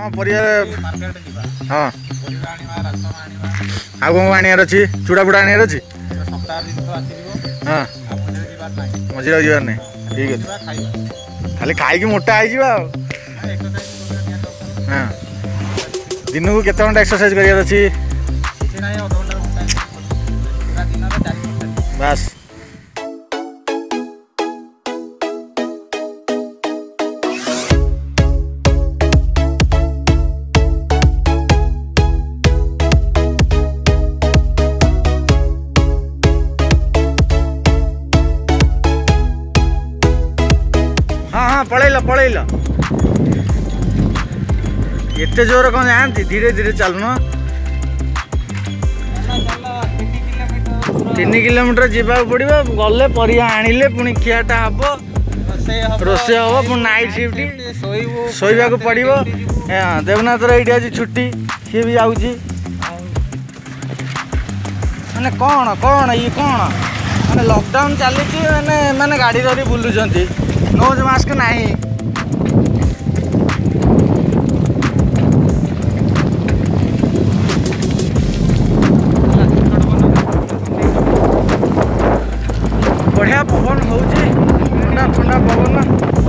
कौन परिया हाँ आउ कौन आनियार अच्छी चूड़ा बुड़ा आनियार अच्छी हाँ मझे जीवार नहीं ठीक है खाली खाई मोटा हो हाँ दिन को केते घंटा एक्सरसाइज करियार अच्छी बस हाँ हाँ पलैल एते जोर कौन जाती धीरे धीरे चलुन 3 किलोमीटर जावाक पड़ो गले परिया आनिले पुणी खियाटा हम रोषे हम पुणी नाइट शिफ्ट शोवा पड़ो देवनाथर ये आज छुट्टी सी भी जाऊँगी मैंने कौन कौन ये कौन मैंने लॉकडाउन चली मैंने गाड़ी धरी बुलूँ नोज मास्क नहीं बढ़िया पवन हो ठंडा ठंडा पवन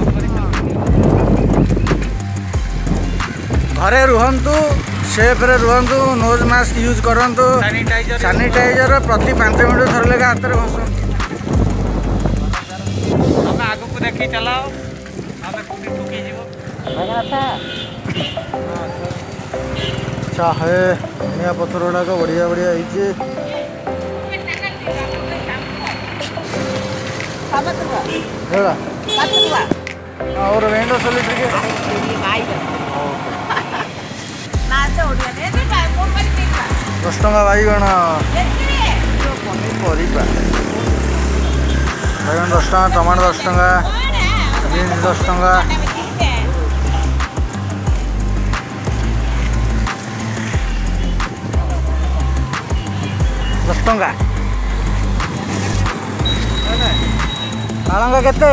घरे रुहंतु सेफ रे रुहंतु नोज मास्क यूज करंतु सैनिटाइजर प्रति 5 मिनट थर लेगा हाथ में घसंतु आग को देखी चलाओ चाहे निया पत्थर गुड़ाक बढ़िया बढ़िया और वेंडो सोलिट्री 10 टंका बैगण पनीपरिया बैगन 10 टंका टमाटो 10 टंका बीन्स 10 टंका पालंग केते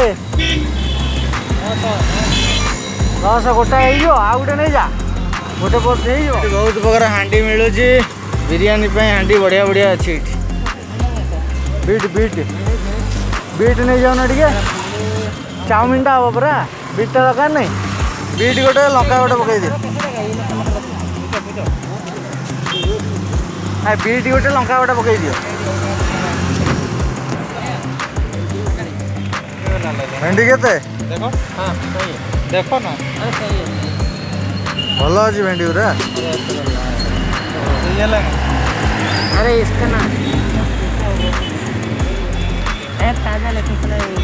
10 गोटा आउ गोटे नहीं जा गोटे पोस्ट बहुत प्रकार हांडी मिलूँ बिरियानी हांडी बढ़िया बढ़िया अच्छी बीट बीट बीट नहीं जाऊना टे चाउमिन टा हम पूरा बीटा दरकार नहीं बीट गोटे लंका गोटे पकई दि बीट गोटे लंका गोटे पकई दियो भेंडी केते देखो हाँ देखो ना भल अच्छी भेंडी पूरा अरे इसका ना ताजा लेकिन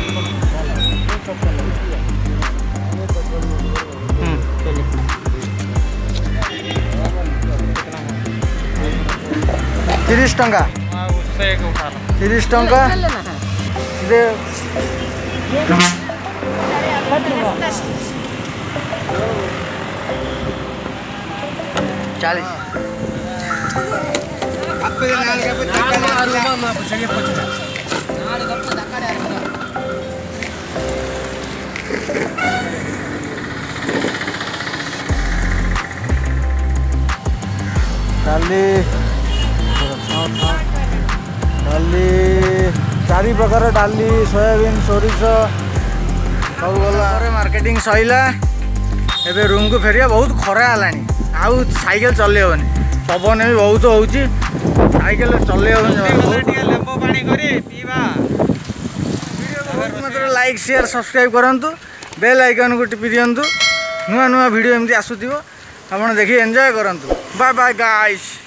30 टंका 30 टंका 40 डाली 4 प्रकार डाली सोयाबीन सोरिष सब गला मार्केटिंग सैला एबे रूम को फेरिया बहुत खरा हलानी आउ साइकिल चले हेनी पवन भी बहुत होउची साइकिल चले मतलब लाइक शेयर सब्सक्राइब करंतु बेल आइकन को टिपि दियंतु नुआ नुआ वीडियो एमती आसुथिबो आपण देखि एंजॉय करंतु बाय बाय गाइस।